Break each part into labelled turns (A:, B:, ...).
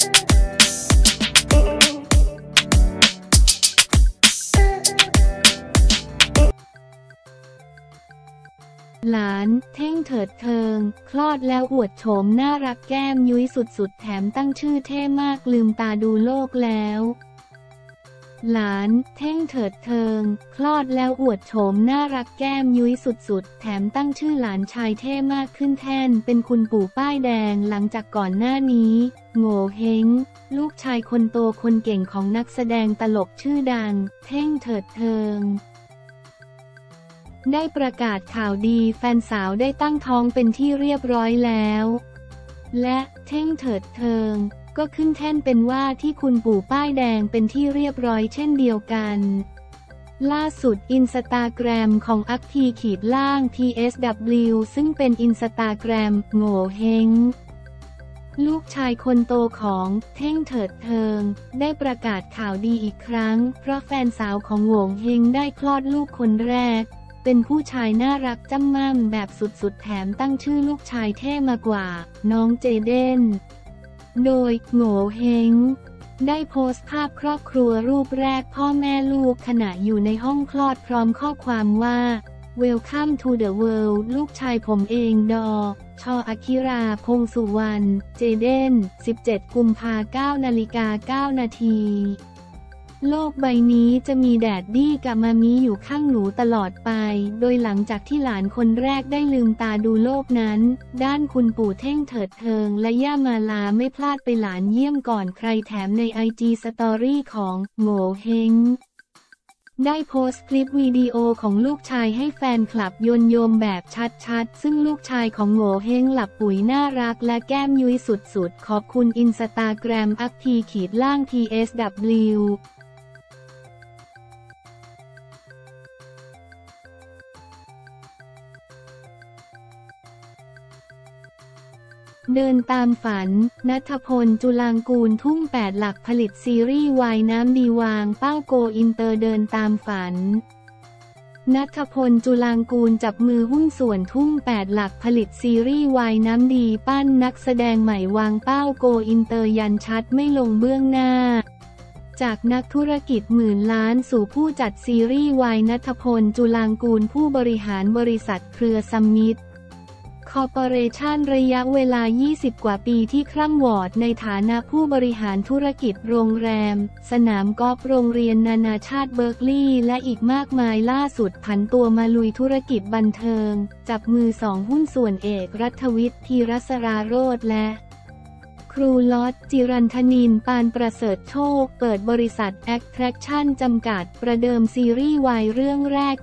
A: หลานเท่งเถิดเทิงคลอดแล้วอวดโฉมน่ารักแก้มยุ้ยสุดๆแถมตั้งชื่อเท่มากลืมตาดูโลกแล้วหลานเท่งเถิดเทิงคลอดแล้วอวดโฉมน่ารักแก้มยุ้ยสุดๆแถมตั้งชื่อหลานชายเท่มากขึ้นแท่นเป็นคุณปู่ป้ายแดงหลังจากก่อนหน้านี้โง่เฮงลูกชายคนโตคนเก่งของนักแสดงตลกชื่อดังเท่งเถิดเทิงได้ประกาศข่าวดีแฟนสาวได้ตั้งท้องเป็นที่เรียบร้อยแล้วและเท่งเถิดเทิงก็ขึ้นแท่นเป็นว่าที่คุณปู่ป้ายแดงเป็นที่เรียบร้อยเช่นเดียวกันล่าสุดอินสตาแกรมของอักที_TSW ซึ่งเป็นอินสตาแกรมโง่เฮงลูกชายคนโตของเท่งเถิดเทิงได้ประกาศข่าวดีอีกครั้งเพราะแฟนสาวของโง่เฮงได้คลอดลูกคนแรกเป็นผู้ชายน่ารักจ้ำม่ำแบบสุดๆแถมตั้งชื่อลูกชายเท่มากว่าน้องเจเดนโดยโง่เฮงได้โพสต์ภาพครอบครัวรูปแรกพ่อแม่ลูกขณะอยู่ในห้องคลอดพร้อมข้อความว่า Welcome to the world ลูกชายผมเองดชอคิราพงษ์สุวรรณเจเดน17 กุมภาพันธ์ 9:09 นาทีโลกใบนี้จะมีแดดดี้กับมามีอยู่ข้างหนูตลอดไปโดยหลังจากที่หลานคนแรกได้ลืมตาดูโลกนั้นด้านคุณปู่เท่งเถิดเทิงและย่ามาลาไม่พลาดไปหลานเยี่ยมก่อนใครแถมใน IG Story ของโง่เฮงได้โพสต์คลิปวิดีโอของลูกชายให้แฟนคลับโยมแบบชัดๆซึ่งลูกชายของโง่เฮงหลับปุ๋ยน่ารักและแก้มยุ้ยสุดๆขอบคุณอินสตาแกรมอักที_TSWเดินตามฝันณัฐพล จุลางกูลทุ่ง8หลักผลิตซีรีส์วายน้ำดีวางเป้าโกอินเตอร์เดินตามฝันณัฐพล จุลางกูลจับมือหุ้นส่วนทุ่ง8หลักผลิตซีรีส์วายน้ำดีปั้นนักแสดงใหม่วางเป้าโกอินเตอร์ยันชัดไม่ลงเบื้องหน้าจากนักธุรกิจหมื่นล้านสู่ผู้จัดซีรีส์วายณัฐพล จุลางกูลผู้บริหารบริษัทเครือซัมมิตคอร์ปอเรชั่นระยะเวลา 20 กว่าปีที่คร่ำวอดในฐานะผู้บริหารธุรกิจโรงแรมสนามกอล์ฟโรงเรียนนานาชาติเบิร์กลีย์และอีกมากมายล่าสุดผันตัวมาลุยธุรกิจบันเทิงจับมือ2หุ้นส่วนเอกรัฐวิทย์ ธีรสราโรจน์และครูล็อต จิรันทนิน ปานประเสริฐโชคเปิดบริษัท Attraction จำกัดประเดิมซีรีส์วายเรื่องแรก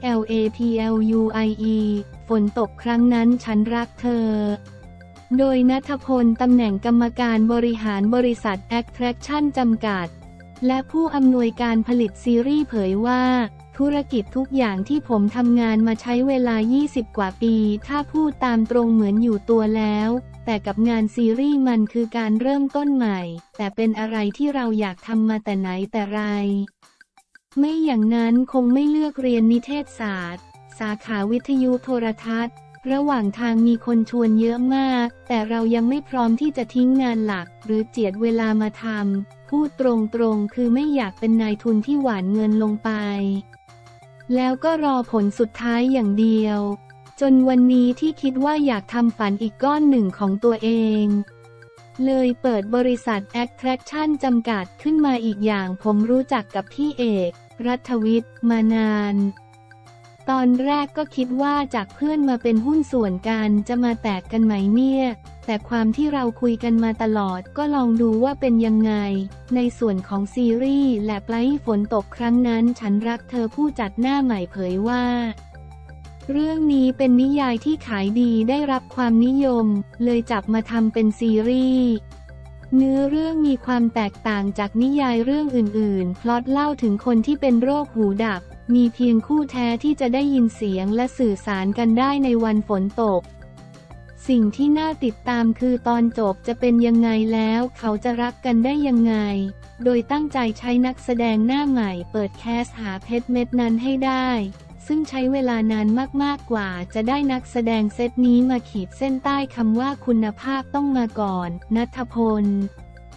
A: LAPLUIE ฝนตกครั้งนั้นฉันรักเธอโดยณัฐพลตำแหน่งกรรมการบริหารบริษัท Attraction จำกัดและผู้อำนวยการผลิตซีรีส์เผยว่าธุรกิจทุกอย่างที่ผมทำงานมาใช้เวลา 20 กว่าปีถ้าพูดตามตรงเหมือนอยู่ตัวแล้วแต่กับงานซีรีส์มันคือการเริ่มต้นใหม่แต่เป็นอะไรที่เราอยากทำมาแต่ไหนแต่ไรไม่อย่างนั้นคงไม่เลือกเรียนนิเทศศาสตร์สาขาวิทยุโทรทัศน์ระหว่างทางมีคนชวนเยอะมากแต่เรายังไม่พร้อมที่จะทิ้งงานหลักหรือเจียดเวลามาทำพูดตรงๆคือไม่อยากเป็นนายทุนที่หว่านเงินลงไปแล้วก็รอผลสุดท้ายอย่างเดียวจนวันนี้ที่คิดว่าอยากทำฝันอีกก้อนหนึ่งของตัวเองเลยเปิดบริษัท Attraction จำกัดขึ้นมาอีกอย่างผมรู้จักกับพี่เอกรัฐวิทย์มานานตอนแรกก็คิดว่าจากเพื่อนมาเป็นหุ้นส่วนกันจะมาแตกกันไหมเนี่ยแต่ความที่เราคุยกันมาตลอดก็ลองดูว่าเป็นยังไงในส่วนของซีรีส์และปลายฝนตกครั้งนั้นฉันรักเธอผู้จัดหน้าใหม่เผยว่าเรื่องนี้เป็นนิยายที่ขายดีได้รับความนิยมเลยจับมาทำเป็นซีรีส์เนื้อเรื่องมีความแตกต่างจากนิยายเรื่องอื่นๆพล็อตเล่าถึงคนที่เป็นโรคหูดับมีเพียงคู่แท้ที่จะได้ยินเสียงและสื่อสารกันได้ในวันฝนตกสิ่งที่น่าติดตามคือตอนจบจะเป็นยังไงแล้วเขาจะรักกันได้ยังไงโดยตั้งใจใช้นักแสดงหน้าใหม่เปิดแคสหาเพชรเม็ดนั้นให้ได้ซึ่งใช้เวลานานมากๆกว่าจะได้นักแสดงเซตนี้มาขีดเส้นใต้คำว่าคุณภาพต้องมาก่อนณัฐพล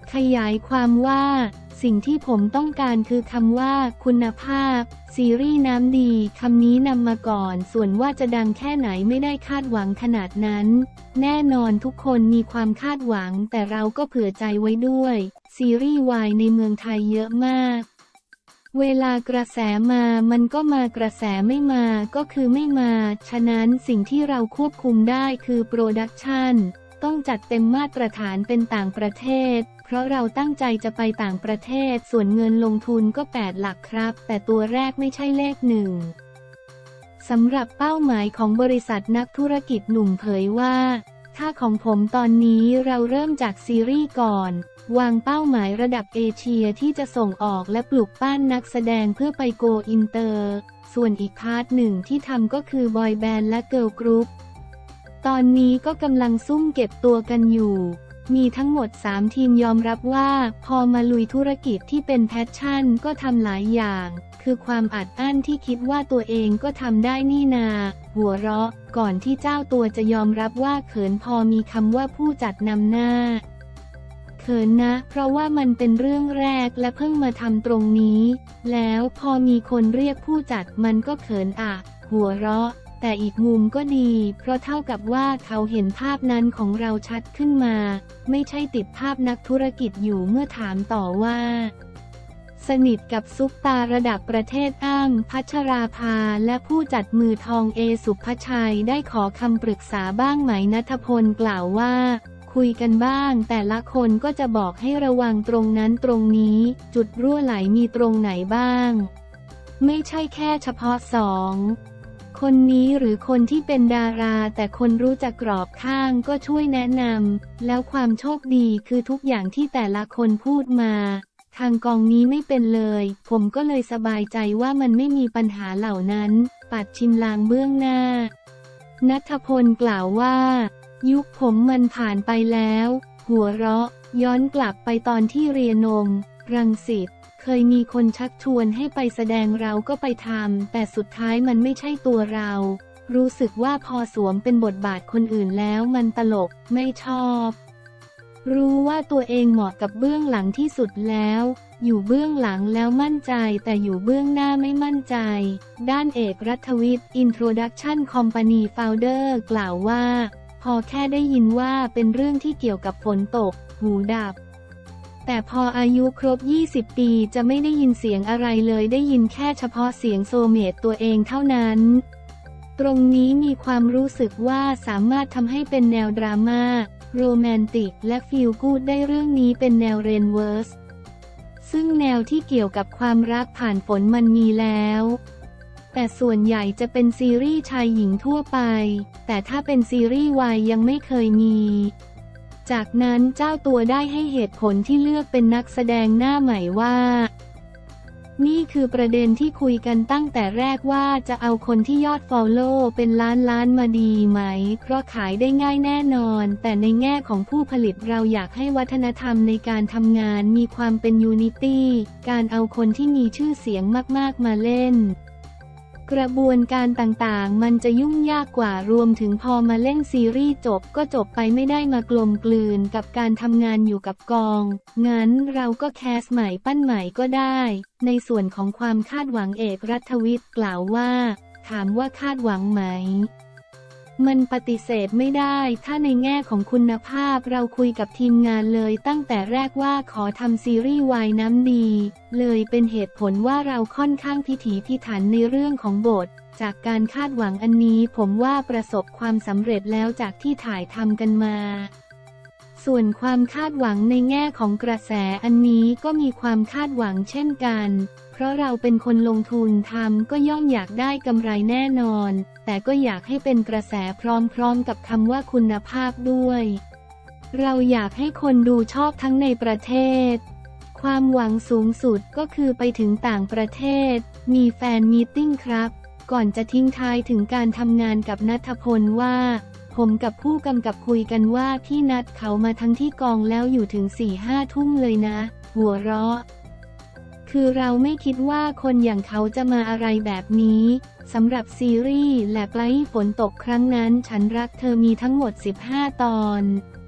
A: ขยายความว่าสิ่งที่ผมต้องการคือคำว่าคุณภาพซีรีส์น้ำดีคำนี้นำมาก่อนส่วนว่าจะดังแค่ไหนไม่ได้คาดหวังขนาดนั้นแน่นอนทุกคนมีความคาดหวังแต่เราก็เผื่อใจไว้ด้วยซีรีส์วายในเมืองไทยเยอะมากเวลากระแสมามันก็มากระแสไม่มาก็คือไม่มาฉะนั้นสิ่งที่เราควบคุมได้คือโปรดักชันต้องจัดเต็มมาตรฐานเป็นต่างประเทศเพราะเราตั้งใจจะไปต่างประเทศส่วนเงินลงทุนก็8 หลักครับแต่ตัวแรกไม่ใช่เลข1สำหรับเป้าหมายของบริษัทนักธุรกิจหนุ่มเผยว่าถ้าของผมตอนนี้เราเริ่มจากซีรีส์ก่อนวางเป้าหมายระดับเอเชียที่จะส่งออกและปลุกปั้นนักแสดงเพื่อไปโกอินเตอร์ส่วนอีกพาร์ทหนึ่งที่ทำก็คือบอยแบนด์และเกิร์ลกรุ๊ปตอนนี้ก็กำลังซุ่มเก็บตัวกันอยู่มีทั้งหมด3 ทีมยอมรับว่าพอมาลุยธุรกิจที่เป็นแพชชั่นก็ทำหลายอย่างคือความอัดอั้นที่คิดว่าตัวเองก็ทำได้นี่นาหัวเราะก่อนที่เจ้าตัวจะยอมรับว่าเขินพอมีคำว่าผู้จัดนำหน้าเขินนะเพราะว่ามันเป็นเรื่องแรกและเพิ่งมาทำตรงนี้แล้วพอมีคนเรียกผู้จัดมันก็เขินอ่ะหัวเราะแต่อีกมุมก็ดีเพราะเท่ากับว่าเขาเห็นภาพนั้นของเราชัดขึ้นมาไม่ใช่ติดภาพนักธุรกิจอยู่เมื่อถามต่อว่าสนิทกับซุปตาระดับประเทศอ้ำพัชราภาและผู้จัดมือทองสุภชัยได้ขอคำปรึกษาบ้างไหมณัฐพลกล่าวว่าคุยกันบ้างแต่ละคนก็จะบอกให้ระวังตรงนั้นตรงนี้จุดรั่วไหลมีตรงไหนบ้างไม่ใช่แค่เฉพาะคนนี้หรือคนที่เป็นดาราแต่คนรู้จักกรอบข้างก็ช่วยแนะนำแล้วความโชคดีคือทุกอย่างที่แต่ละคนพูดมาทางกองนี้ไม่เป็นเลยผมก็เลยสบายใจว่ามันไม่มีปัญหาเหล่านั้นปัดชิมลางเบื้องหน้าณัฐพลกล่าวว่ายุคผมมันผ่านไปแล้วหัวเราะย้อนกลับไปตอนที่เรียนรังสิตเคยมีคนชักชวนให้ไปแสดงเราก็ไปทำแต่สุดท้ายมันไม่ใช่ตัวเรารู้สึกว่าพอสวมเป็นบทบาทคนอื่นแล้วมันตลกไม่ชอบรู้ว่าตัวเองเหมาะกับเบื้องหลังที่สุดแล้วอยู่เบื้องหลังแล้วมั่นใจแต่อยู่เบื้องหน้าไม่มั่นใจด้านเอกรัฐวิทย์ Introduction Company Founder กล่าวว่าพอแค่ได้ยินว่าเป็นเรื่องที่เกี่ยวกับฝนตกหูดับแต่พออายุครบ20 ปีจะไม่ได้ยินเสียงอะไรเลยได้ยินแค่เฉพาะเสียงโซเมตตัวเองเท่านั้นตรงนี้มีความรู้สึกว่าสามารถทำให้เป็นแนวดราม่าโรแมนติกและฟีลกู๊ดได้เรื่องนี้เป็นแนวเรนเวิร์สซึ่งแนวที่เกี่ยวกับความรักผ่านฝนมันมีแล้วแต่ส่วนใหญ่จะเป็นซีรีส์ชายหญิงทั่วไปแต่ถ้าเป็นซีรีส์วายยังไม่เคยมีจากนั้นเจ้าตัวได้ให้เหตุผลที่เลือกเป็นนักแสดงหน้าใหม่ว่านี่คือประเด็นที่คุยกันตั้งแต่แรกว่าจะเอาคนที่ยอดฟอลโล่เป็นล้านมาดีไหมเพราะขายได้ง่ายแน่นอนแต่ในแง่ของผู้ผลิตเราอยากให้วัฒนธรรมในการทำงานมีความเป็นยูนิตี้การเอาคนที่มีชื่อเสียงมากๆมาเล่นกระบวนการต่างๆมันจะยุ่งยากกว่ารวมถึงพอมาเล่นซีรีส์จบก็จบไปไม่ได้มากลมกลืนกับการทำงานอยู่กับกองงั้นเราก็แคสใหม่ปั้นใหม่ก็ได้ในส่วนของความคาดหวังเอกรัฐวิทย์กล่าวว่าถามว่าคาดหวังไหมมันปฏิเสธไม่ได้ถ้าในแง่ของคุณภาพเราคุยกับทีมงานเลยตั้งแต่แรกว่าขอทำซีรีส์วายน้ำดีเลยเป็นเหตุผลว่าเราค่อนข้างพิถีพิถันในเรื่องของบทจากการคาดหวังอันนี้ผมว่าประสบความสำเร็จแล้วจากที่ถ่ายทำกันมาส่วนความคาดหวังในแง่ของกระแสอันนี้ก็มีความคาดหวังเช่นกันเพราะเราเป็นคนลงทุนทำก็ย่อมอยากได้กำไรแน่นอนแต่ก็อยากให้เป็นกระแสพร้อมๆกับคำว่าคุณภาพด้วยเราอยากให้คนดูชอบทั้งในประเทศความหวังสูงสุดก็คือไปถึงต่างประเทศมีแฟนมีตติ้งครับก่อนจะทิ้งท้ายถึงการทำงานกับณัฐพลว่าผมกับผู้กำกับคุยกันว่าพี่นัดเขามาทั้งที่กองแล้วอยู่ถึง 4-5 ทุ่มเลยนะหัวเราะคือเราไม่คิดว่าคนอย่างเขาจะมาอะไรแบบนี้สำหรับซีรีส์และปลายฝนตกครั้งนั้นฉันรักเธอมีทั้งหมด15 ตอน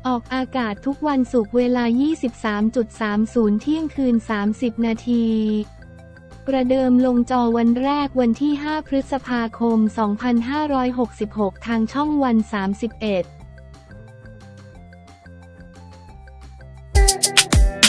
A: ออกอากาศทุกวันศุกร์เวลา 23.30 เที่ยงคืน 30 นาที ประเดิมลงจอวันแรกวันที่ 5 พฤษภาคม 2566 ทางช่องวัน 31